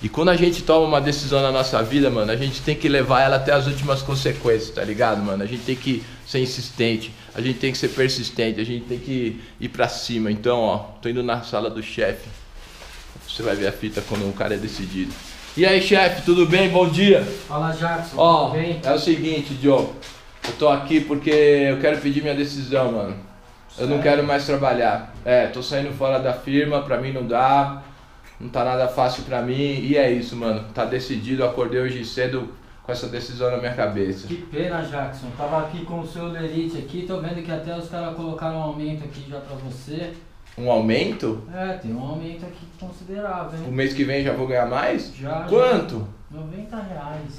E quando a gente toma uma decisão na nossa vida, mano, a gente tem que levar ela até as últimas consequências, tá ligado, mano? A gente tem que ser insistente, a gente tem que ser persistente, a gente tem que ir pra cima. Então, ó, tô indo na sala do chefe. Você vai ver a fita quando o cara é decidido. E aí, chefe, tudo bem? Bom dia. Fala, Jackson, Ó, tudo bem? é o seguinte, Diogo. Eu tô aqui porque eu quero pedir minha decisão, mano. Eu não quero mais trabalhar. Tô saindo fora da firma, pra mim não dá. Não tá nada fácil pra mim. E é isso, mano. Tá decidido, eu acordei hoje cedo com essa decisão na minha cabeça. Que pena, Jackson. Tava aqui com o seu Lerite aqui, tô vendo que até os caras colocaram um aumento aqui já pra você. Um aumento? Tem um aumento aqui considerável, hein? O mês que vem já vou ganhar mais? Já. Quanto? R$90.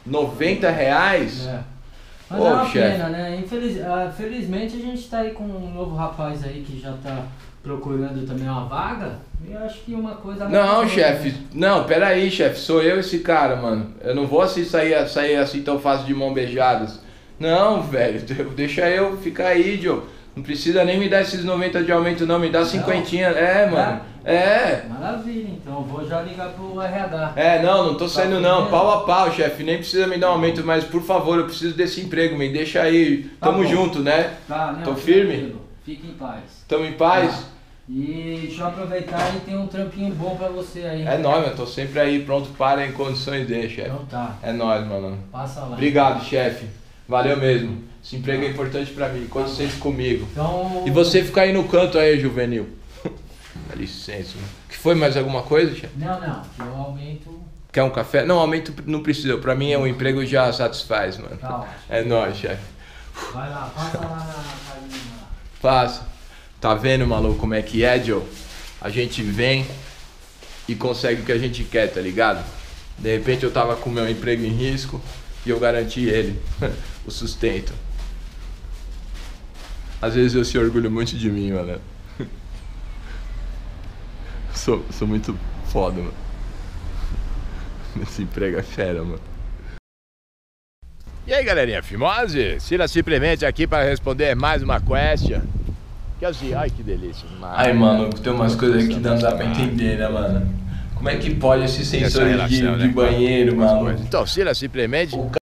R$90? Mas é uma pena, né? Felizmente a gente tá aí com um novo rapaz aí que já tá procurando também uma vaga. E eu acho que uma coisa... Não, chefe. Não, peraí, chefe. Sou eu esse cara, mano. Eu não vou assim sair assim tão fácil de mão beijadas. Não, velho. Deixa eu ficar aí, Joe. Não precisa nem me dar esses 90 de aumento não, me dá 50, mano. Maravilha, então vou já ligar pro RH. Não tô saindo não, pau a pau, chefe, nem precisa me dar um aumento, mas por favor, eu preciso desse emprego, me deixa aí, tamo junto, né? Tá, não, tô firme? Fique em paz. Tamo em paz? Tá. E deixa eu aproveitar e tem um trampinho bom pra você aí. É nóis, eu tô sempre aí pronto para em condições de, chefe. Então tá. É nóis, mano. Passa lá. Obrigado, chefe. Valeu mesmo. Esse emprego é importante pra mim, conte sempre comigo. Então... E você fica aí no canto aí, juvenil. Dá licença, mano. Que foi mais alguma coisa, chefe? Não, que eu aumento... Quer um café? Não, aumento não precisa. Pra mim o emprego já satisfaz, mano. Tá ótimo. É nóis, chefe. Vai lá, passa lá na carinha. Passa. Tá vendo, maluco, como é que é, Joe? A gente vem e consegue o que a gente quer, tá ligado? De repente eu tava com o meu emprego em risco e eu garanti ele, o sustento. Às vezes eu se orgulho muito de mim, mano. Sou muito foda, mano. Esse emprego é fera, mano. E aí, galerinha, fimose? Cira simplesmente aqui para responder mais uma question. Que assim, ai que delícia. Ai, mano, tem umas coisas que não dá pra entender, né, mano? Como é que pode esses sensores de banheiro, mano? Então, Cira simplesmente